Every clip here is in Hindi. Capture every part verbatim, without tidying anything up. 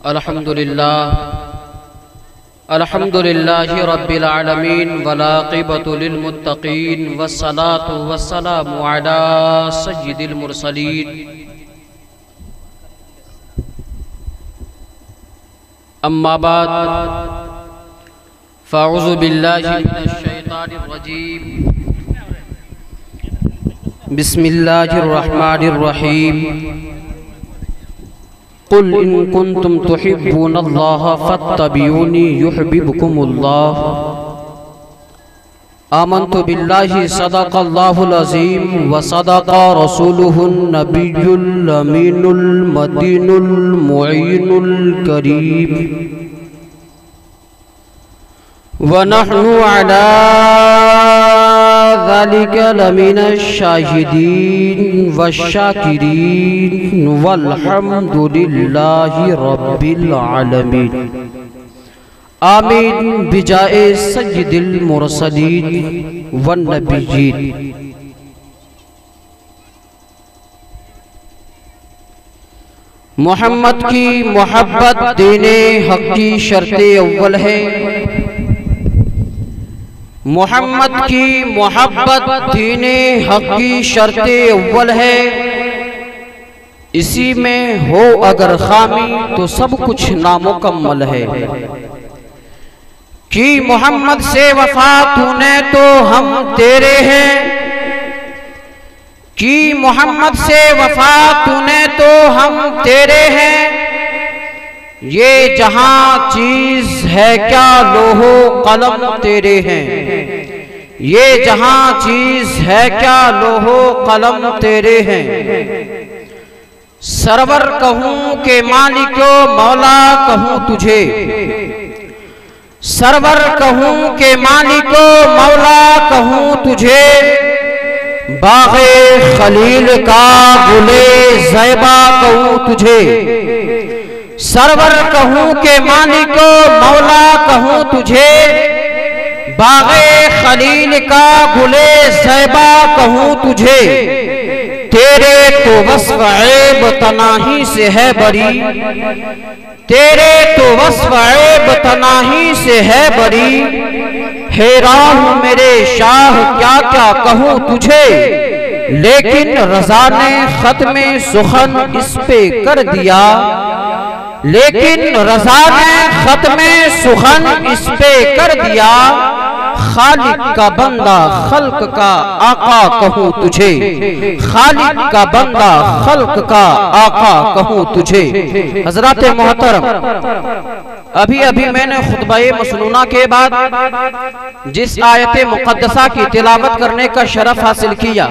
अल्हम्दुलिल्लाह अल्हम्दुलिल्लाहि रब्बिल आलमीन वलाक़िबतु लिल मुत्तक़ीन वस्सलातु वस्सलामु अला सय्यिदिल मुरसलीन अम्मा बाद फ़अऊज़ु बिल्लाहि मिनश शैतानिर रजीम बिस्मिल्लाहिर रहमानिर रहीम कुल इन कुंतुम तुहिब्बूनल्लाह फत्तबिऊनी युहब्बिबकुमुल्लाह आमन्तु बिल्लाहि सदक़ल्लाहुल अज़ीम व सदक़ा रसूलुहुन नबियुल अमीनुल मतीनुल मुईनुल करीम व नहनु अला ज़ालिका लमिनश शाहिदीन वश्शाकिरीन वल्हम्दुलिल्लाहि रब्बिल आलमीन आमीन बिजाए सय्यिदिल मुरसलीन वन नबिय्यीन। मोहम्मद की मोहब्बत देने हक की शर्ते अव्वल है। मोहम्मद की मोहब्बत दीने हक की शर्ते अव्वल है। इसी में हो अगर खामी तो सब कुछ नामुकम्मल है। कि मोहम्मद से वफा तूने तो हम तेरे हैं। कि मोहम्मद से वफा तूने तो हम तेरे हैं। ये जहां चीज है क्या लोहो कलम तेरे हैं। ये जहां चीज है क्या लोहो कलम तेरे हैं। सरवर कहूं के मालिको मौला कहूं तुझे। सरवर कहूं के मालिको मौला कहूं तुझे। बाग़े खलील का गुले ज़ैबा कहूं तुझे। सरवर कहूं के मालिको मौला कहूं तुझे। बाग़े खलील का गुले ज़ैबा कहूं तुझे। तेरे तो वस्फ़ ऐब तनाही से है बड़ी। तेरे तो वस्फ़ ऐब तनाही से है बड़ी। हैरान हूं मेरे शाह क्या क्या कहूं तुझे। लेकिन रज़ा ने ख़त्मे सुखन इस पे कर दिया। लेकिन रज़ा ने ख़त्मे सुखन इस पे कर दिया। खालिक का बंदा खल्क का आका कहूं तुझे। खालिक का बंदा खल्क का आका कहूं तुझे। हज़रात मोहतरम, अभी अभी मैंने खुतबाए मसनूना के बाद जिस आयत मुक़द्दसा की तिलावत करने का शरफ हासिल किया,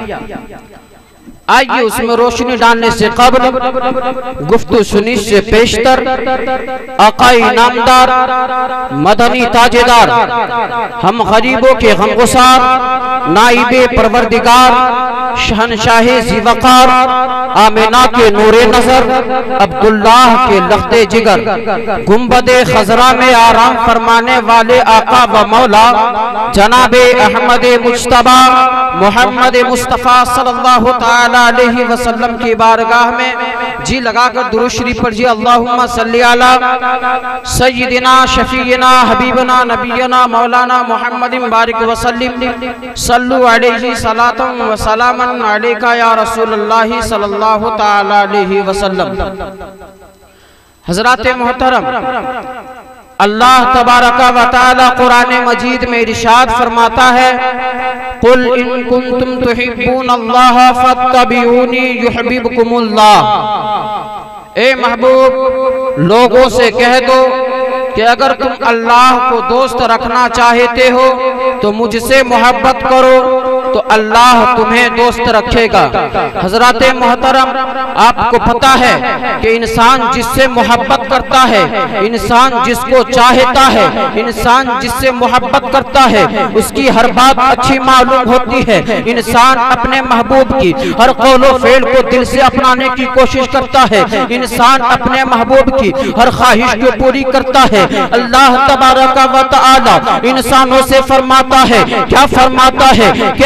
आइए उसमें रोशनी डालने से कब्ल गुफ्तु सुनी से पेशतर आकाई नामदार मदनी ताजेदार हम गरीबों के गमगुसार नाइबे परवरदिगार शहनशाहे ज़ीवकार आमिना के नूरे नजर अब्दुल्लाह के लख्ते जिगर गुंबदे खजरा में आराम फरमाने वाले आका व मौला जनाबे अहमद मुज्तबा मोहम्मद मुस्तफ़ा सल्लल्लाहु ताला अलैहि वसल्लम की बारगाह में जी लगाकर दुरूद शरीफ पढ़िए। अल्लाहुम्मा सल्ली अला सय्यिदिना शफीना हबीबना नबीना मौलाना मुहम्मदिन बारिक वसल्लिम सल्लु अलैहि सलातन व सलामन अलैका या रसूलुल्लाह सल्लल्लाहु ताला अलैहि वसल्लम। हज़रात मोहतरम, अल्लाह तबारका व तआला कुरान मजीद में इरशाद फरमाता है, कुल इन कुंतुम तुहिब्बूनल्लाह फत्तबिऊनी युहब्बिबकुमुल्लाह। ए महबूब, लोगों से कह दो कि अगर तुम अल्लाह को दोस्त रखना चाहते हो तो मुझसे मोहब्बत करो तो अल्लाह तुम्हें दोस्त रखेगा। हजरत मोहतरम, आपको पता है कि इंसान जिससे मोहब्बत करता है, इंसान जिसको चाहता है, इंसान जिससे मोहब्बत करता है, उसकी हर बात अच्छी मालूम होती है। इंसान अपने महबूब की हर कौलो फेल को दिल से अपनाने की कोशिश करता है। इंसान अपने महबूब की हर ख्वाहिश को पूरी करता है। अल्लाह तबारक व तआला इंसानों से फरमाता है, क्या फरमाता है कि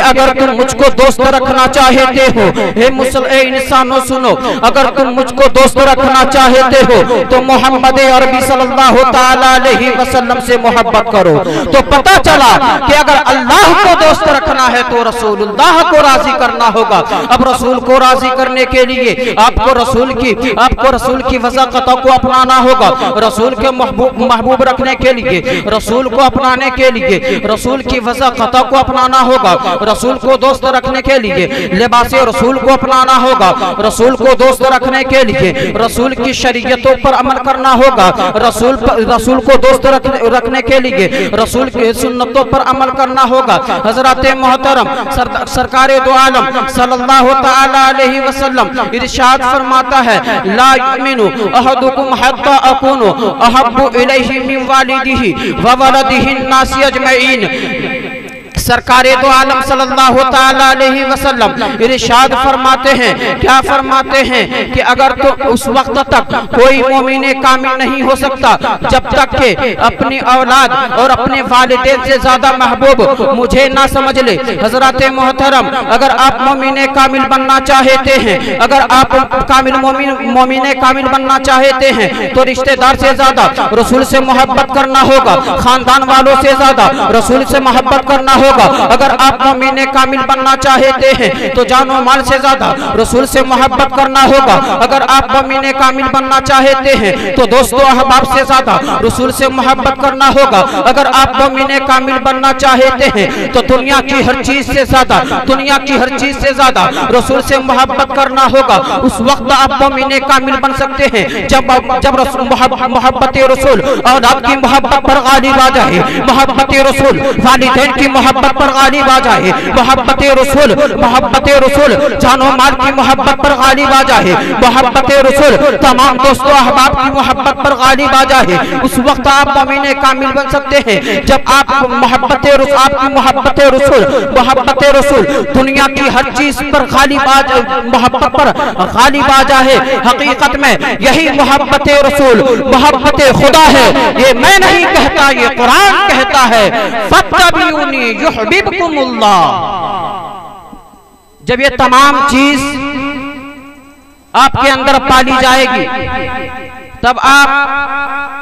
अगर तुम मुझको दोस्त रखना चाहते हो, हे मुसल ए इंसानों सुनो, अगर तुम मुझको दोस्त रखना चाहते हो तो मोहम्मद अरबी सल्लल्लाहु ताला अलैहि वसल्लम से मोहब्बत करो। तो पता चला कि अगर अल्लाह को दोस्त रखना है तो रसूलुल्लाह को राजी करना होगा। अब रसूल को राजी करने के लिए आपको रसूल की आपको रसूल की वज़ाक़तों को अपनाना होगा। रसूल के महबूब महबूब रखने के लिए, रसूल को अपनाने के लिए रसूल की वज़ाक़तों को अपनाना होगा। रसूल को दोस्त रखने के लिए लिबास रसूल को अपनाना होगा। रसूल को दोस्त रखने के लिए रसूल की शरीयतों पर अमल करना होगा। रसूल रसूल को दोस्त रखने, रखने के लिए रसूल की सुन्नतों पर अमल करना होगा। हज़रत मोहतरम सर, सरकार दो आलम सल्लल्लाहु ताला अलैहि वसल्लम इरशाद फरमाता है, ला युमिनु अहदुकुम हत्ता अकूनु अहब्बु इलैहि मिन वालिदिही व वलदिही नासी अजमईन। सरकारे दो आलम सल्लल्लाहु ताला अलैहि वसल्लम इरशाद फरमाते हैं, क्या फरमाते हैं कि अगर तो उस वक्त तक कोई मोमिने कामिल नहीं हो सकता जब तक के अपनी औलाद और अपने वालिदैन से ज्यादा महबूब मुझे ना समझ ले। हजरत मोहतरम, अगर आप मोमिने कामिल बनना चाहते हैं, अगर आप कामिल मोमिन मोमिने कामिल बनना चाहते हैं तो रिश्तेदार से ज्यादा रसूल से मोहब्बत करना होगा। खानदान वालों से ज्यादा रसूल से मोहब्बत करना होगा। अगर आप मोमिने कामिल बनना चाहते हैं तो जानो माल से ज्यादा रसूल से मोहब्बत करना होगा। अगर आप मोमिने कामिल बनना चाहते हैं तो दोस्तों अहबाब से ज्यादा रसूल से मोहब्बत करना होगा। अगर आप मोमिने कामिल बनना चाहते हैं तो दुनिया की हर चीज से ज्यादा दुनिया की हर चीज से ज्यादा रसूल से मोहब्बत करना होगा। उस वक्त आप मोमिने कामिल बन सकते हैं जब जब मोहब्बत रसूल और आपकी मोहब्बत पर गालिब आ जाए, मोहब्बत रसूल वालिदैन की मोहब्बत पर गालिब आ जाए, मोहब्बत रसूल मोहब्बत रसूल जानो माल की मोहब्बत पर गालिब आ जाए, मोहब्बत रसूल तमाम दोस्तों अहबाब की मोहब्बत पर गालिब आ जाए। उस वक्त आप मोमिने कामिल बन सकते हैं जब आप मोहब्बत रसूल आपकी मोहब्बत रसूल मोहब्बत रसूल दुनिया की हर चीज पर गालिब आ जाए, मोहब्बत पर गालिब आ जाए। हकीकत में यही मोहब्बत रसूल मोहब्बत खुदा है। ये मैं नहीं कहता, ये कुरान कहता है, फत्तबिऊनी युहब्बिबकुमुल्लाह। जब ये तमाम चीज आपके अंदर पाली जाएगी तब आप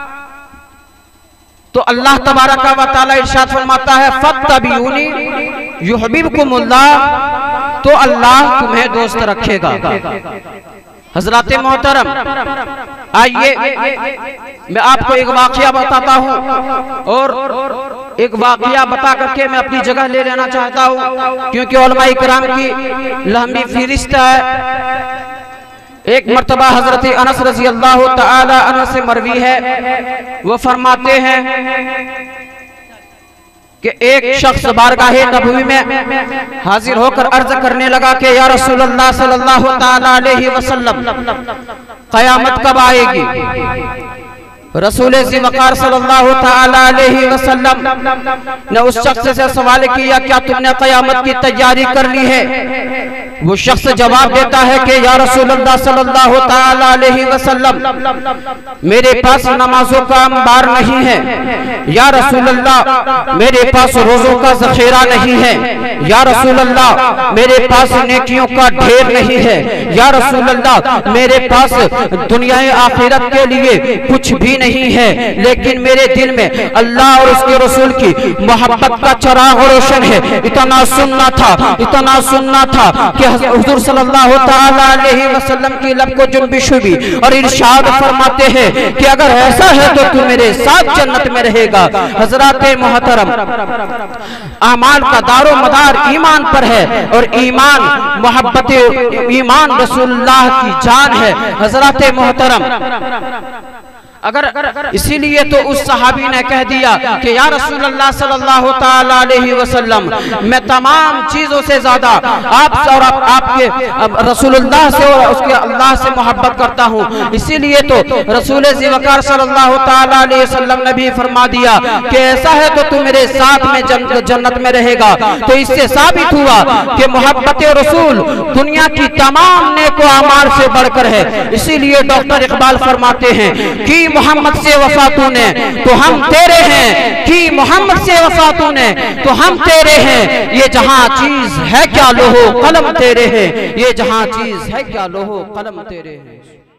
तो अल्लाह तबारक व तआला इरशाद फरमाता है, फत्तबिऊनी युहब्बिबकुमुल्लाह, तो अल्लाह तुम्हें दोस्त रखेगा। हजरत मोहतरम, आइए मैं आपको एक वाकया बताता हूँ और एक वाकया बता करके मैं अपनी जगह ले लेना चाहता हूँ, क्योंकि उलमाए किराम की लंबी फहरिस्त है। एक मर्तबा हजरत अनस रज़ी अल्लाह तआला अन्हु से मरवी है, वो फरमाते हैं कि एक शख्स बारगाहे नबवी में हाजिर होकर अर्ज करने लगा कि या रसूलल्लाह सल्लल्लाहु ताला अलैहि वसल्लम, क़यामत कब आएगी? रसूल ज़िवकार सल्लल्लाहु ताला अलैहि वसल्लम ने उस शख्स से सवाल किया, क्या तुमने क़यामत की तैयारी कर ली है? वो शख्स जवाब देता है कि या रसूलल्लाह सल्लल्लाहु ताला अलैहि वसल्लम, मेरे पास नमाजों का अंबार नहीं है। या रसूलल्लाह, मेरे पास रोजों का ज़ख़ीरा नहीं है। या रसूलल्लाह, मेरे पास नेकियों का ढेर नहीं है। या रसूलल्लाह, मेरे पास दुनिया आखिरत के लिए कुछ भी नहीं है, लेकिन मेरे दिल में अल्लाह और उसके रसूल की मोहब्बत का चिराग रोशन है। इतना सुनना था इतना सुनना था कि हुजूर सल्लल्लाहु ताला अलैहि वसल्लम की लब को जुम्बिश हुई और इरशाद फरमाते हैं कि अगर ऐसा है तो तू मेरे साथ जन्नत में रहेगा। हजरत मोहतरम, अमाल का दारो मदार ईमान पर है और ईमान मोहब्बत ईमान रसूलुल्लाह की जान है। हजरत मोहतरम, अगर इसीलिए तो उस सहाबी ने कह दिया कि या रसूलल्लाह सल्लल्लाहु ताला अलैहि वसल्लम, मैं तमाम चीजों से ज्यादा आपसे और आप, आपके रसूलुल्लाह से और उसके अल्लाह से मोहब्बत करता हूँ। इसीलिए तो रसूल ज़िवकार सल्लल्लाहु ताला अलैहि वसल्लम ने भी फरमा दिया कि ऐसा है तो तू मेरे साथ में जन, जन्नत में रहेगा। तो इससे साबित हुआ कि मोहब्बत रसूल दुनिया की तमाम नेको अमाल से बढ़कर है। इसीलिए डॉक्टर इकबाल फरमाते हैं कि मोहम्मद से वफा तूने तो हम तेरे हैं, की मोहम्मद से वफा तूने तो हम तेरे हैं। ये जहां चीज है क्या लोहो कलम तेरे हैं, ये जहां चीज है क्या लोहो कलम तेरे हैं।